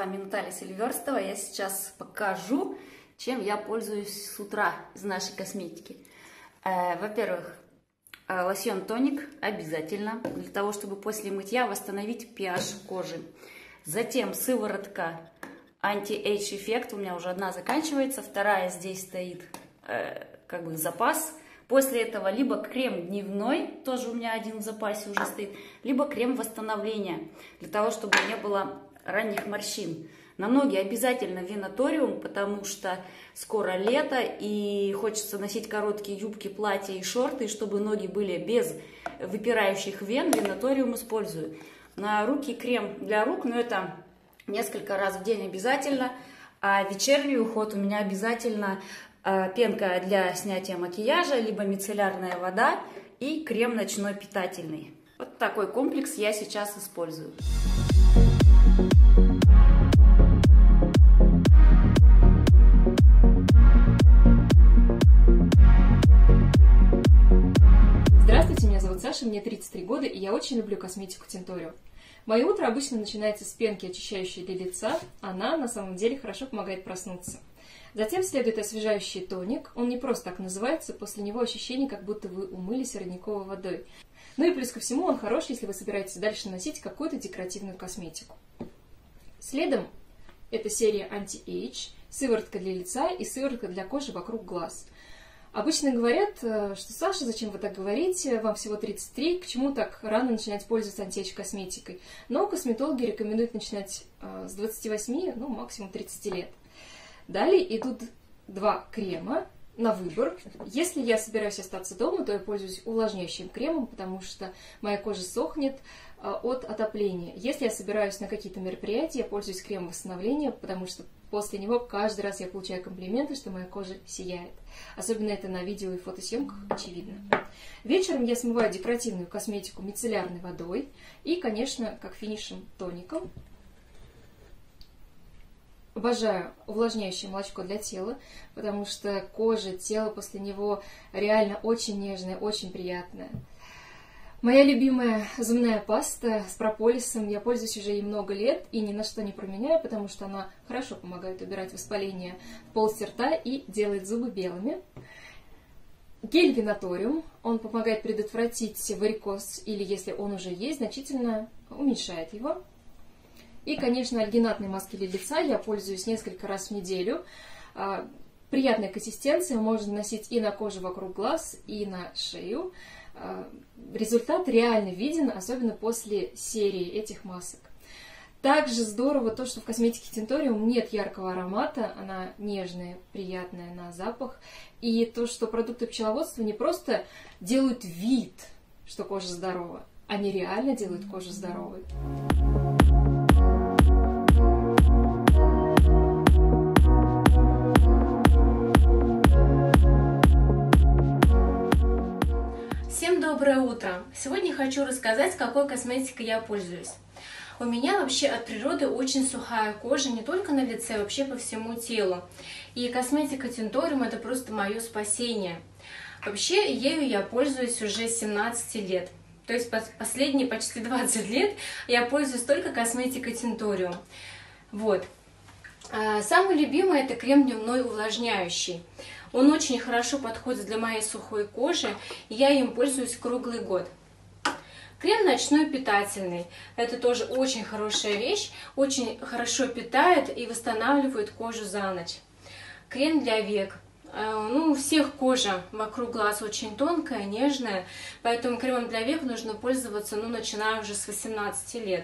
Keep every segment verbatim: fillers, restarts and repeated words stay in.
вами Наталья Сильверстова. Я сейчас покажу, чем я пользуюсь с утра из нашей косметики. Во-первых, лосьон-тоник обязательно, для того, чтобы после мытья восстановить pH кожи. Затем сыворотка анти-эйдж эффект, у меня уже одна заканчивается, вторая здесь стоит как бы запас. После этого либо крем дневной, тоже у меня один в запасе уже стоит, либо крем восстановления, для того, чтобы не было ранних морщин. На ноги обязательно венаториум, потому что скоро лето и хочется носить короткие юбки, платья и шорты, и чтобы ноги были без выпирающих вен, венаториум использую. На руки крем для рук, но это несколько раз в день обязательно. А вечерний уход у меня обязательно пенка для снятия макияжа, либо мицеллярная вода и крем ночной питательный. Вот такой комплекс я сейчас использую. Здравствуйте, меня зовут Саша, мне тридцать три года, и я очень люблю косметику Tintorium. Мое утро обычно начинается с пенки, очищающей для лица. Она на самом деле хорошо помогает проснуться. Затем следует освежающий тоник. Он не просто так называется, после него ощущение, как будто вы умылись родниковой водой. Ну и плюс ко всему он хорош, если вы собираетесь дальше носить какую-то декоративную косметику. Следом это серия анти-эйдж, сыворотка для лица и сыворотка для кожи вокруг глаз. Обычно говорят, что Саша, зачем вы так говорите, вам всего тридцать три, к чему так рано начинать пользоваться анти-эйдж косметикой. Но косметологи рекомендуют начинать с двадцати восьми, ну максимум тридцати лет. Далее идут два крема на выбор. Если я собираюсь остаться дома, то я пользуюсь увлажняющим кремом, потому что моя кожа сохнет от отопления. Если я собираюсь на какие-то мероприятия, я пользуюсь кремом восстановления, потому что после него каждый раз я получаю комплименты, что моя кожа сияет. Особенно это на видео и фотосъемках очевидно. Вечером я смываю декоративную косметику мицеллярной водой и, конечно, как финишем, тоником. Обожаю увлажняющее молочко для тела, потому что кожа, тело после него реально очень нежное, очень приятное. Моя любимая зубная паста с прополисом, я пользуюсь уже ей много лет и ни на что не променяю, потому что она хорошо помогает убирать воспаление в полости рта и делает зубы белыми. Гель венаториум, он помогает предотвратить варикоз или, если он уже есть, значительно уменьшает его. И, конечно, альгинатные маски для лица я пользуюсь несколько раз в неделю. Приятная консистенция, можно наносить и на кожу вокруг глаз, и на шею. Результат реально виден, особенно после серии этих масок. Также здорово то, что в косметике Tintorium нет яркого аромата, она нежная, приятная на запах. И то, что продукты пчеловодства не просто делают вид, что кожа здорова, они реально делают кожу здоровой. Всем доброе утро! Сегодня хочу рассказать, какой косметикой я пользуюсь. У меня вообще от природы очень сухая кожа, не только на лице, вообще по всему телу. И косметика Tintorium это просто мое спасение. Вообще ею я пользуюсь уже с семнадцати лет. То есть последние почти двадцать лет я пользуюсь только косметикой Tintorium. Вот. Самый любимый это крем дневной увлажняющий. Он очень хорошо подходит для моей сухой кожи, и я им пользуюсь круглый год. Крем ночной питательный. Это тоже очень хорошая вещь, очень хорошо питает и восстанавливает кожу за ночь. Крем для век. Ну, у всех кожа вокруг глаз очень тонкая, нежная, поэтому кремом для век нужно пользоваться, ну, начиная уже с восемнадцати лет.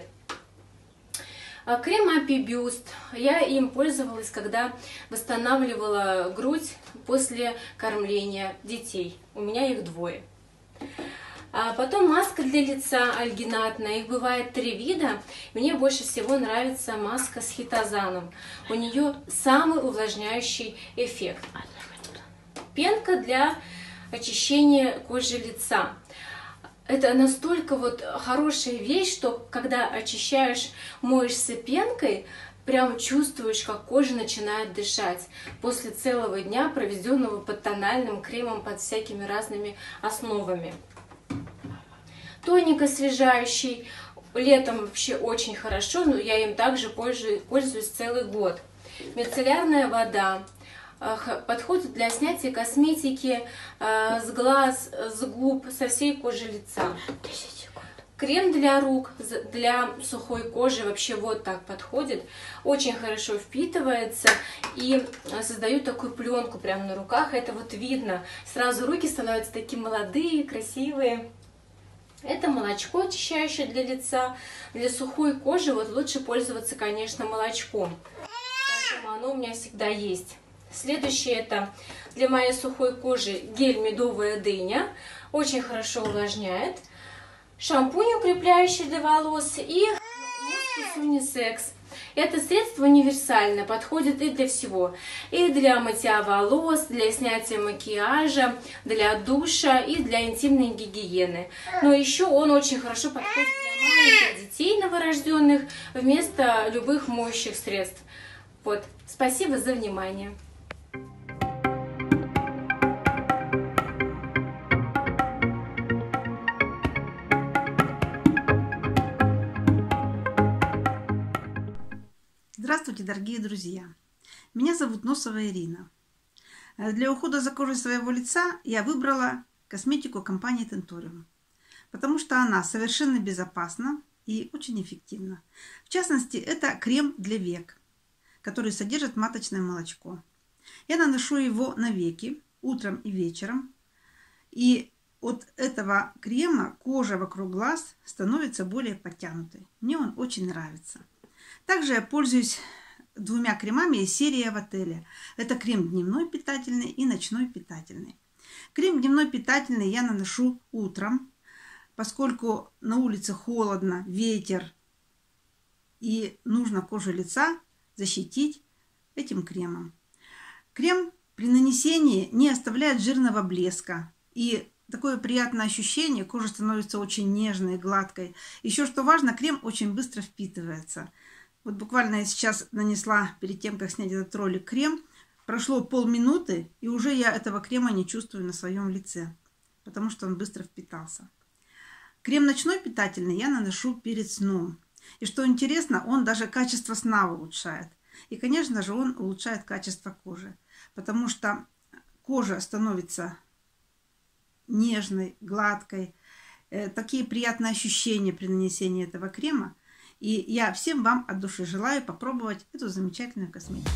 Крем Апибюст. Я им пользовалась, когда восстанавливала грудь после кормления детей. У меня их двое. А потом маска для лица альгинатная. Их бывает три вида. Мне больше всего нравится маска с хитозаном. У нее самый увлажняющий эффект. Пенка для очищения кожи лица. Это настолько вот хорошая вещь, что когда очищаешь, моешься пенкой, прям чувствуешь, как кожа начинает дышать после целого дня, проведенного под тональным кремом, под всякими разными основами. Тоник освежающий, летом вообще очень хорошо, но я им также пользуюсь, пользуюсь целый год. Мицеллярная вода подходит для снятия косметики с глаз, с губ, со всей кожи лица. Крем для рук, для сухой кожи вообще вот так подходит. Очень хорошо впитывается и создает такую пленку прямо на руках. Это вот видно. Сразу руки становятся такие молодые, красивые. Это молочко, очищающее для лица. Для сухой кожи вот лучше пользоваться, конечно, молочком. Поэтому оно у меня всегда есть. Следующее это для моей сухой кожи гель медовая дыня. Очень хорошо увлажняет. Шампунь, укрепляющий для волос, и мускус унисекс. Это средство универсальное, подходит и для всего. И для мытья волос, для снятия макияжа, для душа и для интимной гигиены. Но еще он очень хорошо подходит для маленьких детей новорожденных вместо любых моющих средств. Вот. Спасибо за внимание. Здравствуйте, дорогие друзья! Меня зовут Носова Ирина. Для ухода за кожей своего лица я выбрала косметику компании Tentorium, потому что она совершенно безопасна и очень эффективна. В частности, это крем для век, который содержит маточное молочко. Я наношу его на веки утром и вечером, и от этого крема кожа вокруг глаз становится более подтянутой. Мне он очень нравится. Также я пользуюсь двумя кремами из серии Авателя. Это крем дневной питательный и ночной питательный. Крем дневной питательный я наношу утром, поскольку на улице холодно, ветер, и нужно кожу лица защитить этим кремом. Крем при нанесении не оставляет жирного блеска, и такое приятное ощущение, кожа становится очень нежной, гладкой. Еще что важно, крем очень быстро впитывается. Вот буквально я сейчас нанесла, перед тем, как снять этот ролик, крем. Прошло полминуты, и уже я этого крема не чувствую на своем лице, потому что он быстро впитался. Крем ночной питательный я наношу перед сном. И что интересно, он даже качество сна улучшает. И, конечно же, он улучшает качество кожи, потому что кожа становится нежной, гладкой. Такие приятные ощущения при нанесении этого крема. И я всем вам от души желаю попробовать эту замечательную косметику.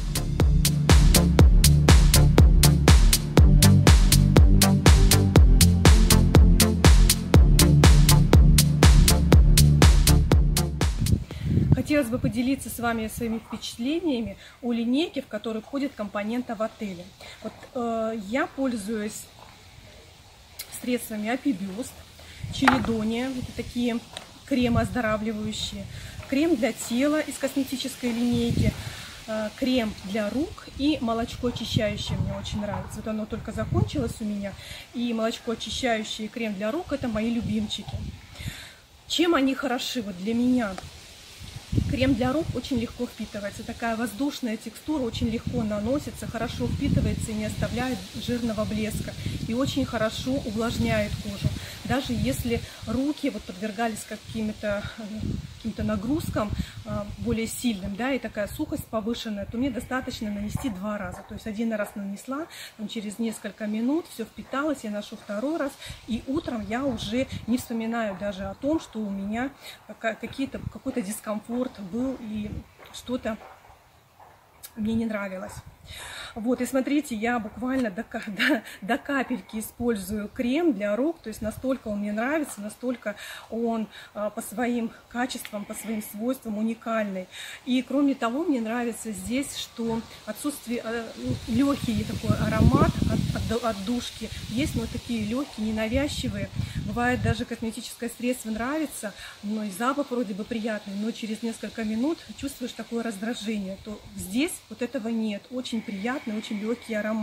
Хотелось бы поделиться с вами своими впечатлениями о линейке, в которую входит компонент Авателя. Вот, э, я пользуюсь средствами Апибюст, Чередония, это такие кремы оздоравливающие, крем для тела из косметической линейки, крем для рук и молочко очищающее мне очень нравится. Вот оно только закончилось у меня, и молочко очищающее и крем для рук — это мои любимчики. Чем они хороши вот для меня? Крем для рук очень легко впитывается, такая воздушная текстура, очень легко наносится, хорошо впитывается и не оставляет жирного блеска, и очень хорошо увлажняет кожу. Даже если руки вот подвергались каким-то каким-то нагрузкам более сильным, да, и такая сухость повышенная, то мне достаточно нанести два раза. То есть один раз нанесла, там, через несколько минут все впиталось, я ношу второй раз, и утром я уже не вспоминаю даже о том, что у меня какие-то, какой-то дискомфорт был и что-то мне не нравилось. Вот, и смотрите, я буквально до, до, до капельки использую крем для рук, то есть настолько он мне нравится, настолько он а, по своим качествам, по своим свойствам уникальный. И кроме того, мне нравится здесь, что отсутствие, а, легкий такой аромат от, от, от душки есть, но такие легкие, ненавязчивые. Бывает, даже косметическое средство нравится, но и запах вроде бы приятный, но через несколько минут чувствуешь такое раздражение. То здесь вот этого нет, очень приятный, очень легкий аромат.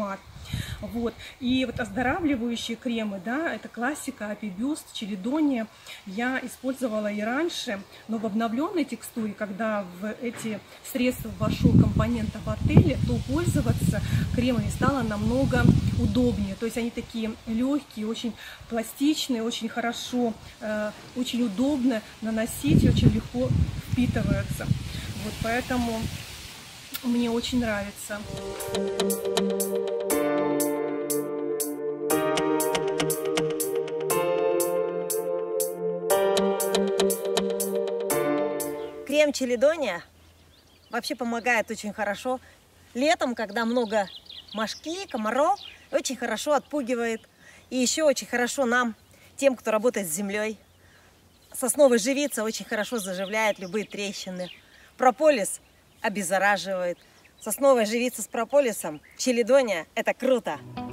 Вот. И вот оздоравливающие кремы, да, это классика, Апибюст, Челидония. Я использовала и раньше, но в обновленной текстуре, когда в эти средства вошел компонент об отеле, то пользоваться кремами стало намного удобнее. То есть они такие легкие, очень пластичные, очень хорошо, э, очень удобно наносить и очень легко впитываются. Вот поэтому мне очень нравится. Крем Челидония вообще помогает очень хорошо летом, когда много мошки, комаров, очень хорошо отпугивает. И еще очень хорошо нам, тем, кто работает с землей. Сосновая живица очень хорошо заживляет любые трещины. Прополис обеззараживает. Сосновая живица с прополисом, Челидония – это круто!